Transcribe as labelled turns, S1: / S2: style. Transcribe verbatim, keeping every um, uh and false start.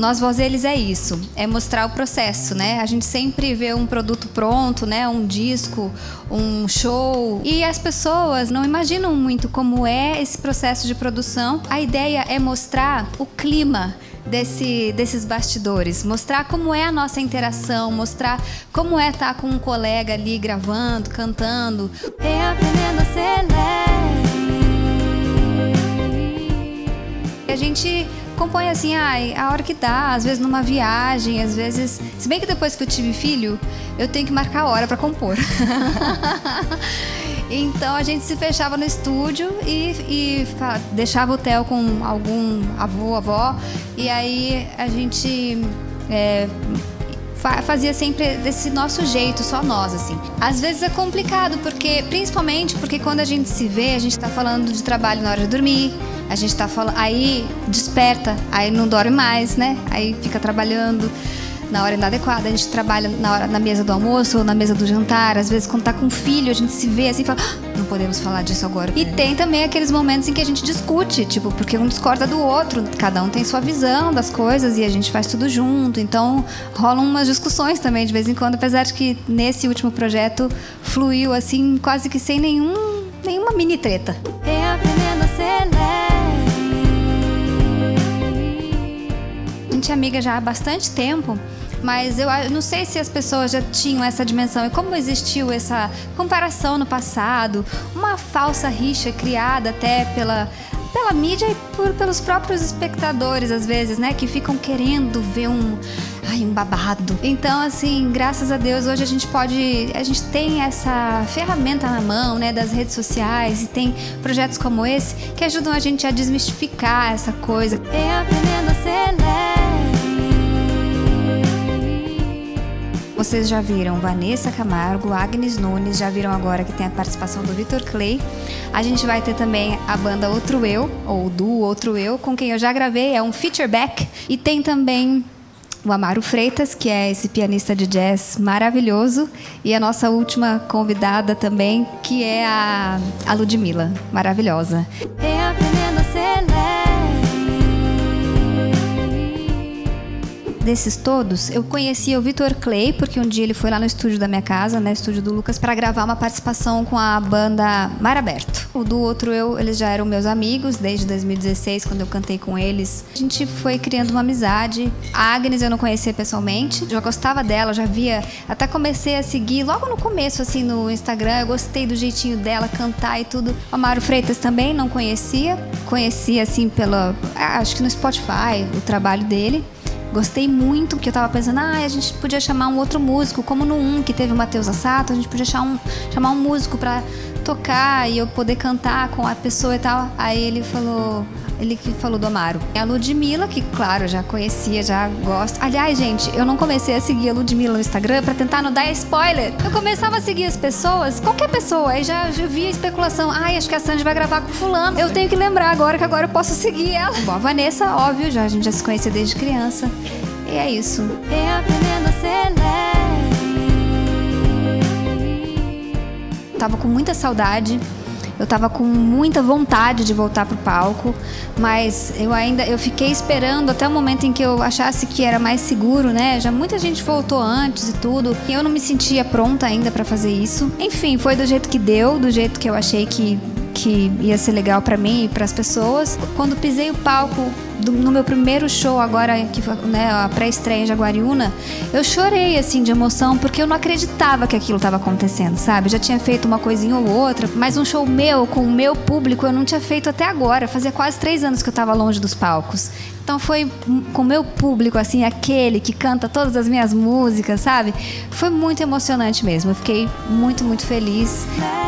S1: Nós Vozeles é isso, é mostrar o processo, né? A gente sempre vê um produto pronto, né? Um disco, um show, e as pessoas não imaginam muito como é esse processo de produção. A ideia é mostrar o clima Desse, desses bastidores, mostrar como é a nossa interação, mostrar como é estar com um colega ali gravando, cantando. Vem aprendendo a ser leve. A gente compõe assim, ai, a hora que dá, às vezes numa viagem, às vezes... Se bem que depois que eu tive filho, eu tenho que marcar a hora para compor. Então a gente se fechava no estúdio e, e deixava o Theo com algum avô, avó, e aí a gente é, fazia sempre desse nosso jeito, só nós, assim. Às vezes é complicado, porque, principalmente porque quando a gente se vê, a gente tá falando de trabalho na hora de dormir, a gente tá falando, aí desperta, aí não dorme mais, né? Aí fica trabalhando na hora inadequada, a gente trabalha na, hora, na mesa do almoço ou na mesa do jantar. Às vezes quando tá com o filho, a gente se vê assim e fala, ah, não podemos falar disso agora. E tem também aqueles momentos em que a gente discute, tipo, porque um discorda do outro, cada um tem sua visão das coisas e a gente faz tudo junto. Então rolam umas discussões também de vez em quando, apesar de que nesse último projeto fluiu assim, quase que sem nenhum, nenhuma mini treta. Vem aprendendo a ser leve. A gente é amiga já há bastante tempo, mas eu não sei se as pessoas já tinham essa dimensão e como existiu essa comparação no passado, uma falsa rixa criada até pela, pela mídia e por, pelos próprios espectadores, às vezes, né, que ficam querendo ver um, ai, um babado. Então, assim, graças a Deus, hoje a gente pode, a gente tem essa ferramenta na mão, né, das redes sociais, e tem projetos como esse que ajudam a gente a desmistificar essa coisa. Vem aprendendo a ser leve. Vocês já viram Vanessa Camargo, Agnes Nunes, já viram agora que tem a participação do Vitor Clay. A gente vai ter também a banda Outro Eu, ou do Outro Eu, com quem eu já gravei, é um feature back. E tem também o Amaro Freitas, que é esse pianista de jazz maravilhoso. E a nossa última convidada também, que é a, a Ludmilla, maravilhosa. Vem aprendendo a ser leve. Desses todos, eu conhecia o Vitor Clay, porque um dia ele foi lá no estúdio da minha casa, né, estúdio do Lucas, para gravar uma participação com a banda Mar Aberto. O do Outro Eu, eles já eram meus amigos desde dois mil e dezesseis, quando eu cantei com eles. A gente foi criando uma amizade. A Agnes eu não conhecia pessoalmente, já gostava dela, já via, até comecei a seguir logo no começo, assim, no Instagram. Eu gostei do jeitinho dela cantar e tudo. O Amaro Freitas também não conhecia, conhecia assim pela, acho que no Spotify, o trabalho dele. Gostei muito, porque eu tava pensando, ah, a gente podia chamar um outro músico, como no um que teve o Matheus Assato, a gente podia chamar um, chamar um músico pra tocar e eu poder cantar com a pessoa e tal. Aí ele falou, ele que falou do Amaro. A Ludmilla, que claro, eu já conhecia, já gosto. Aliás, gente, eu não comecei a seguir a Ludmilla no Instagram pra tentar não dar spoiler. Eu começava a seguir as pessoas, qualquer pessoa, aí já, já via especulação. Ai, acho que a Sandy vai gravar com fulano. Eu tenho que lembrar agora que agora eu posso seguir ela. Bom, a Vanessa, óbvio, já, a gente já se conhecia desde criança. E é isso. Vem aprendendo a ser leve. Tava com muita saudade. Eu tava com muita vontade de voltar pro palco, mas eu ainda eu fiquei esperando até o momento em que eu achasse que era mais seguro, né? Já muita gente voltou antes e tudo, e eu não me sentia pronta ainda para fazer isso. Enfim, foi do jeito que deu, do jeito que eu achei que que ia ser legal pra mim e pras pessoas. Quando pisei o palco do, no meu primeiro show agora, que foi, né, a pré-estreia em Jaguariúna, eu chorei, assim, de emoção, porque eu não acreditava que aquilo estava acontecendo, sabe? Eu já tinha feito uma coisinha ou outra, mas um show meu, com o meu público, eu não tinha feito até agora. Fazia quase três anos que eu estava longe dos palcos. Então foi com o meu público, assim, aquele que canta todas as minhas músicas, sabe? Foi muito emocionante mesmo. Eu fiquei muito, muito feliz.